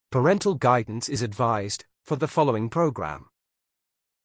Parental guidance is advised for the following program.